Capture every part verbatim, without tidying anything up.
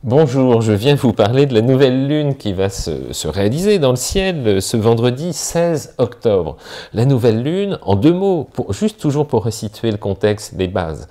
Bonjour, je viens vous parler de la nouvelle lune qui va se, se réaliser dans le ciel ce vendredi seize octobre. La nouvelle lune, en deux mots, pour, juste toujours pour resituer le contexte, les bases.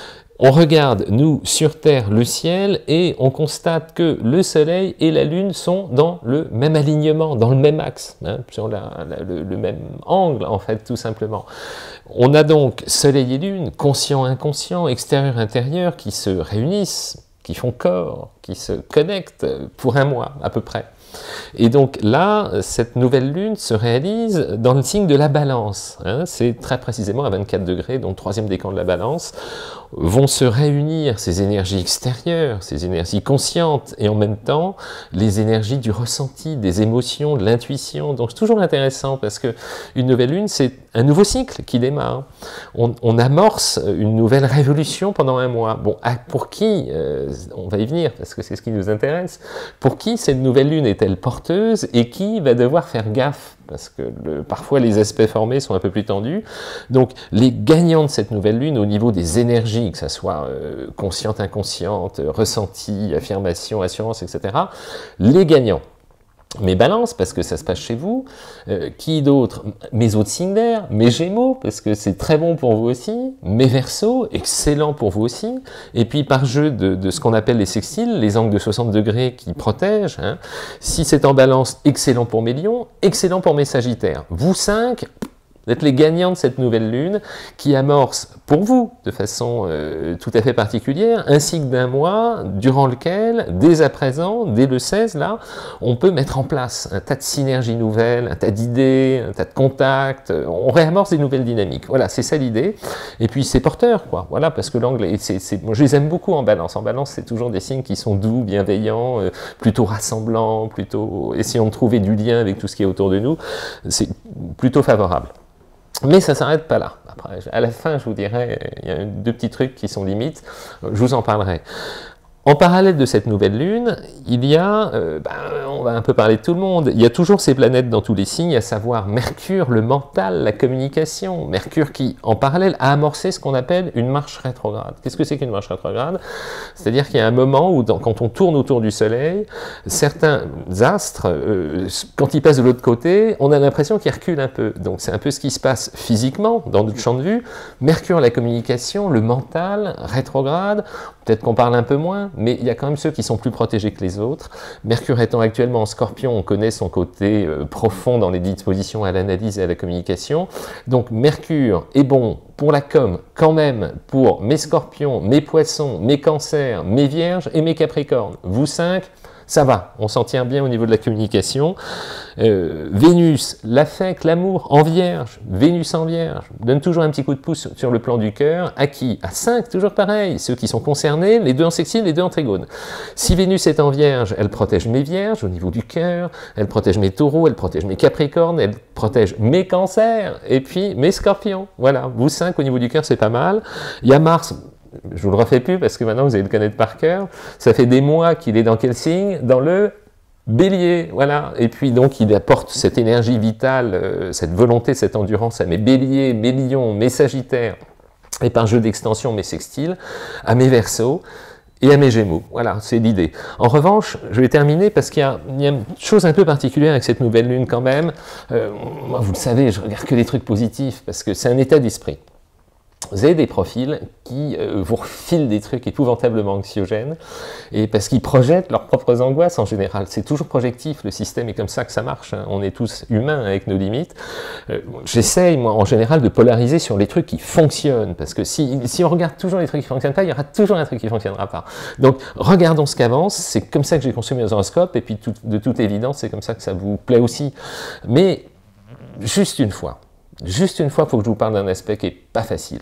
On regarde, nous, sur Terre, le ciel, et on constate que le Soleil et la Lune sont dans le même alignement, dans le même axe, hein, sur la, la, le, le même angle, en fait, tout simplement. On a donc Soleil et Lune, conscient, inconscient, extérieur, intérieur, qui se réunissent, qui font corps, qui se connectent pour un mois, à peu près. Et donc là, cette nouvelle lune se réalise dans le signe de la balance. Hein, c'est très précisément à vingt-quatre degrés, donc troisième décan de la balance, vont se réunir ces énergies extérieures, ces énergies conscientes, et en même temps, les énergies du ressenti, des émotions, de l'intuition. Donc c'est toujours intéressant, parce que une nouvelle lune, c'est un nouveau cycle qui démarre. On, on amorce une nouvelle révolution pendant un mois. Bon, pour qui, euh, on va y venir, parce que c'est ce qui nous intéresse, pour qui cette nouvelle lune est-elle porteuse, et qui va devoir faire gaffe, parce que le, parfois les aspects formés sont un peu plus tendus. Donc les gagnants de cette nouvelle lune au niveau des énergies, que ce soit euh, consciente, inconsciente, ressenti, affirmation, assurance, et cetera, les gagnants. Mes balances, parce que ça se passe chez vous, euh, qui d'autre? Mes autres signes d'air, mes gémeaux, parce que c'est très bon pour vous aussi, mes verseaux, excellent pour vous aussi, et puis par jeu de, de ce qu'on appelle les sextiles, les angles de soixante degrés qui protègent, hein. Si c'est en balance, excellent pour mes lions, excellent pour mes sagittaires. Vous cinq, vous êtes les gagnants de cette nouvelle lune qui amorce pour vous, de façon euh, tout à fait particulière, un cycle d'un mois durant lequel, dès à présent, dès le seize, là, on peut mettre en place un tas de synergies nouvelles, un tas d'idées, un tas de contacts, on réamorce des nouvelles dynamiques. Voilà, c'est ça l'idée. Et puis c'est porteur, quoi. Voilà, parce que l'angle, moi je les aime beaucoup en balance. En balance, c'est toujours des signes qui sont doux, bienveillants, euh, plutôt rassemblants, plutôt essayant de trouver du lien avec tout ce qui est autour de nous. C'est plutôt favorable. Mais ça ne s'arrête pas là. Après, à la fin, je vous dirai, il y a deux petits trucs qui sont limites, je vous en parlerai. En parallèle de cette nouvelle lune, il y a, euh, ben, on va un peu parler de tout le monde, il y a toujours ces planètes dans tous les signes, à savoir Mercure, le mental, la communication. Mercure qui, en parallèle, a amorcé ce qu'on appelle une marche rétrograde. Qu'est-ce que c'est qu'une marche rétrograde? C'est-à-dire qu'il y a un moment où, dans, quand on tourne autour du Soleil, certains astres, euh, quand ils passent de l'autre côté, on a l'impression qu'ils reculent un peu. Donc c'est un peu ce qui se passe physiquement, dans notre champ de vue. Mercure, la communication, le mental, rétrograde, peut-être qu'on parle un peu moins, mais il y a quand même ceux qui sont plus protégés que les autres. Mercure étant actuellement en Scorpion, on connaît son côté euh, profond dans les dispositions à l'analyse et à la communication. Donc Mercure est bon pour la com, quand même, pour mes Scorpions, mes Poissons, mes Cancers, mes Vierges et mes Capricornes. Vous cinq, ça va, on s'en tient bien au niveau de la communication. Euh, Vénus, l'affect, l'amour en Vierge, Vénus en Vierge, donne toujours un petit coup de pouce sur le plan du cœur. À qui? À cinq, toujours pareil, ceux qui sont concernés, les deux en sextile, les deux en trigone. Si Vénus est en Vierge, elle protège mes Vierges au niveau du cœur, elle protège mes Taureaux, elle protège mes Capricornes, elle protège mes Cancers, et puis mes Scorpions. Voilà, vous cinq au niveau du cœur, c'est pas mal. Il y a Mars. Je vous le refais plus parce que maintenant vous allez le connaître par cœur. Ça fait des mois qu'il est dans quel signe? Dans le Bélier, voilà. Et puis donc il apporte cette énergie vitale, euh, cette volonté, cette endurance à mes Béliers, mes Lions, mes Sagittaires, et par jeu d'extension mes Sextiles, à mes Verseaux et à mes Gémeaux. Voilà, c'est l'idée. En revanche, je vais terminer parce qu'il y, y a une chose un peu particulière avec cette nouvelle lune quand même. Euh, moi, vous le savez, je regarde que les trucs positifs parce que c'est un état d'esprit. Vous avez des profils qui euh, vous refilent des trucs épouvantablement anxiogènes, et parce qu'ils projettent leurs propres angoisses en général. C'est toujours projectif, le système est comme ça que ça marche, hein. On est tous humains avec nos limites. Euh, J'essaye, moi, en général, de polariser sur les trucs qui fonctionnent, parce que si, si on regarde toujours les trucs qui ne fonctionnent pas, il y aura toujours un truc qui ne fonctionnera pas. Donc, regardons ce qu'avance, c'est comme ça que j'ai conçu mes horoscopes, et puis tout, de toute évidence, c'est comme ça que ça vous plaît aussi. Mais, juste une fois, juste une fois, il faut que je vous parle d'un aspect qui n'est pas facile.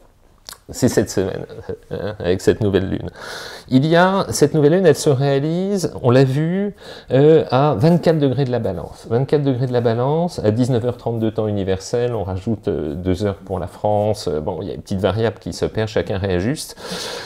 C'est cette semaine, hein, avec cette nouvelle lune. Il y a, cette nouvelle lune, elle se réalise, on l'a vu, euh, à vingt-quatre degrés de la balance. vingt-quatre degrés de la balance, à dix-neuf heures trente-deux temps universel, on rajoute euh, deux heures pour la France, euh, bon, il y a une petite variable qui s'opère, chacun réajuste.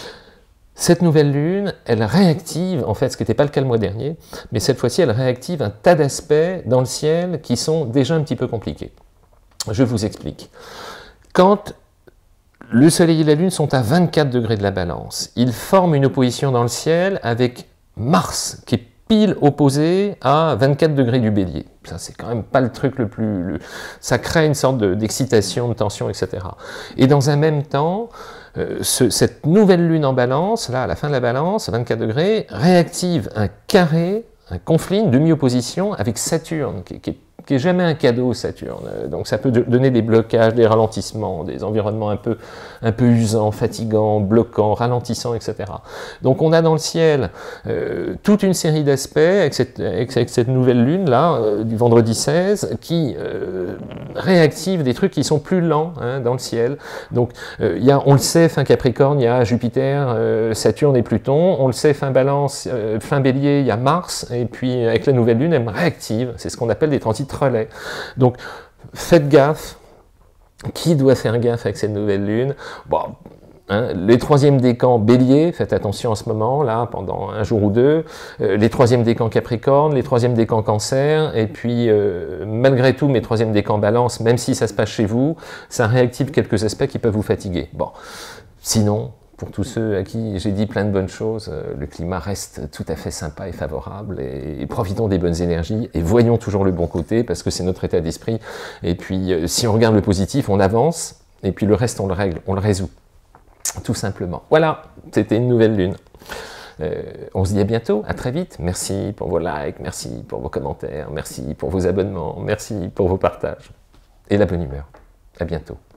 Cette nouvelle lune, elle réactive, en fait, ce qui n'était pas le cas le mois dernier, mais cette fois-ci, elle réactive un tas d'aspects dans le ciel qui sont déjà un petit peu compliqués. Je vous explique. Quand le Soleil et la Lune sont à vingt-quatre degrés de la balance, ils forment une opposition dans le ciel avec Mars, qui est pile opposé à vingt-quatre degrés du Bélier. Ça, c'est quand même pas le truc le plus... Le... Ça crée une sorte d'excitation, de, de tension, et cetera. Et dans un même temps, euh, ce, cette nouvelle lune en balance, là, à la fin de la balance, à vingt-quatre degrés, réactive un carré, un conflit, une demi-opposition avec Saturne, qui, qui est qui n'est jamais un cadeau, Saturne. Donc ça peut donner des blocages, des ralentissements, des environnements un peu, un peu usants, fatigants, bloquants, ralentissants, et cetera. Donc on a dans le ciel euh, toute une série d'aspects avec cette, avec, avec cette nouvelle lune-là, euh, du vendredi seize, qui euh, réactive des trucs qui sont plus lents hein, dans le ciel. Donc euh, y a, on le sait, fin Capricorne, il y a Jupiter, euh, Saturne et Pluton. On le sait, fin Balance, euh, fin Bélier, il y a Mars. Et puis avec la nouvelle lune, elle réactive. C'est ce qu'on appelle des transits relais. Donc, faites gaffe. Qui doit faire gaffe avec cette nouvelle lune? Bon, hein, les troisièmes décans Bélier, faites attention en ce moment, là, pendant un jour ou deux. Euh, les troisièmes décans Capricorne, les troisièmes décans Cancer, et puis, euh, malgré tout, mes troisièmes décans Balance, même si ça se passe chez vous, ça réactive quelques aspects qui peuvent vous fatiguer. Bon, sinon... Pour tous ceux à qui j'ai dit plein de bonnes choses, le climat reste tout à fait sympa et favorable, et, et profitons des bonnes énergies, et voyons toujours le bon côté, parce que c'est notre état d'esprit, et puis si on regarde le positif, on avance, et puis le reste on le règle, on le résout, tout simplement. Voilà, c'était une nouvelle lune. Euh, on se dit à bientôt, à très vite, merci pour vos likes, merci pour vos commentaires, merci pour vos abonnements, merci pour vos partages, et la bonne humeur. À bientôt.